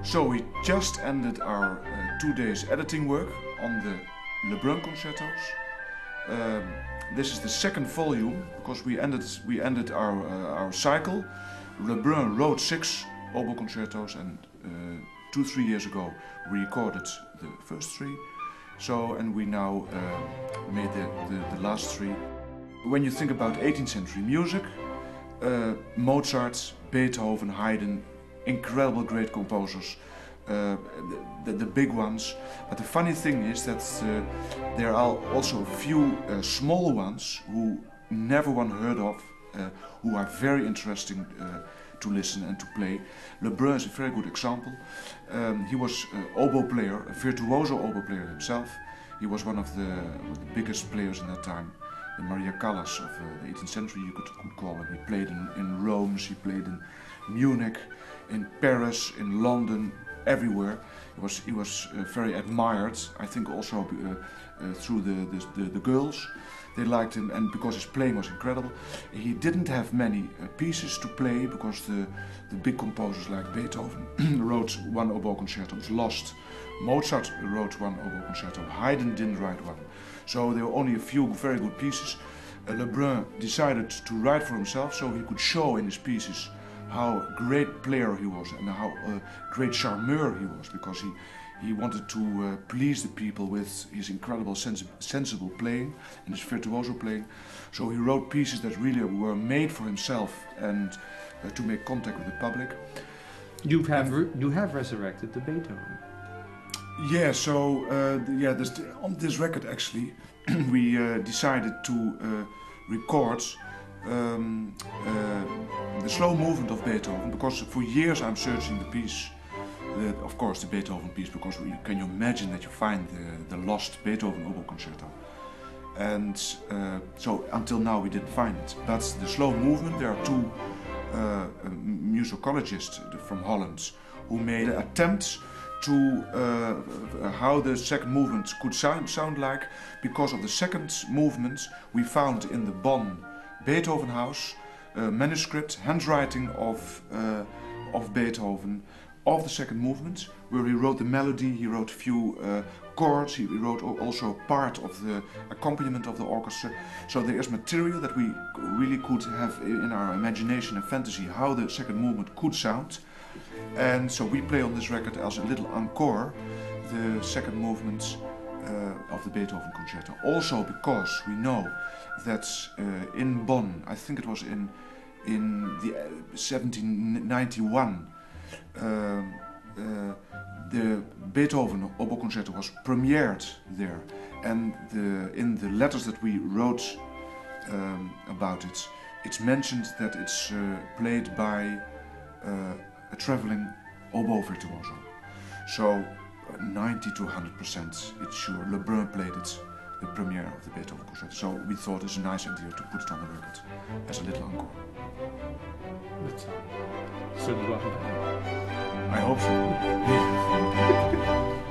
So we just ended our 2 days editing work on the Lebrun concertos. This is the second volume because we ended our cycle. Lebrun wrote 6 oboe concertos, and 2-3 years ago we recorded the first 3. And we now made the last 3. When you think about 18th century music, Mozart, Beethoven, Haydn, incredible great composers, the big ones. But the funny thing is that there are also a few small ones who never one heard of, who are very interesting to listen and to play. Lebrun is a very good example. He was an oboe player, a virtuoso oboe player himself. He was one of the biggest players in that time. The Maria Callas of the 18th century, you could call him. He played in Rome, he played in Munich, in Paris, in London, everywhere. He was very admired, I think also through the girls. They liked him, and because his playing was incredible. He didn't have many pieces to play because the big composers like Beethoven wrote 1 oboe concerto, it was lost. Mozart wrote 1 oboe concerto, Haydn didn't write 1. So there were only a few very good pieces. Lebrun decided to write for himself so he could show in his pieces how great player he was and how great charmeur he was, because he wanted to please the people with his incredible sensible playing and his virtuoso playing. So he wrote pieces that really were made for himself and to make contact with the public. You have resurrected the Beethoven. Yeah, so on this record actually we decided to record the slow movement of Beethoven, because for years I'm searching the piece, of course the Beethoven piece, because can you imagine that you find the lost Beethoven oboe concerto? And so until now we didn't find it. But the slow movement, there are 2 musicologists from Holland who made an attempt to how the second movement could sound like. Because of the second movement we found in the Bonn Beethoven House manuscript, handwriting of Beethoven, of the second movement, where he wrote the melody, he wrote a few chords, he wrote also part of the accompaniment of the orchestra. So there is material that we really could have in our imagination and fantasy how the second movement could sound. And so we play on this record as a little encore the second movement of the Beethoven concerto. Also because we know that in Bonn, I think it was in the 1791, the Beethoven oboe concerto was premiered there, and in the letters that we wrote about it, it's mentioned that it's played by a traveling oboe virtuoso. So 90 to 100% it's sure Lebrun played it, the premiere of the Beethoven concerto. So we thought it's a nice idea to put it on the record as a little encore. Zullen we wachten? I hope so.